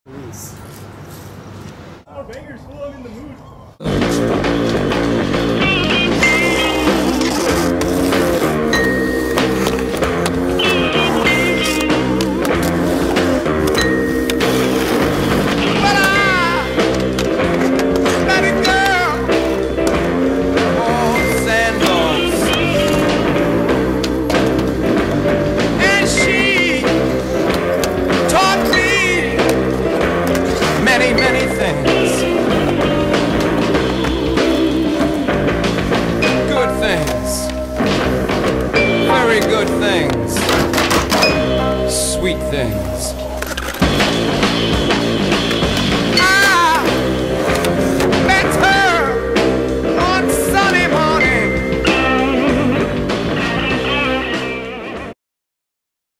Police. More bangers, fool, I'm in the mood. Many things. Good things. Very good things. Sweet things.